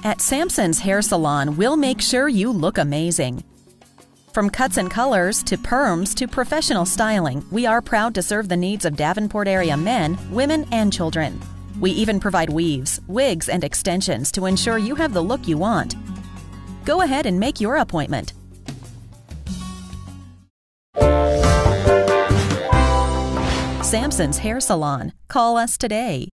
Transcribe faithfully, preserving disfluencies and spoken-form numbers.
At Sampsons Hair Salon, we'll make sure you look amazing. From cuts and colors to perms to professional styling, we are proud to serve the needs of Davenport area men, women, and children. We even provide weaves, wigs, and extensions to ensure you have the look you want. Go ahead and make your appointment. Sampsons Hair Salon. Call us today.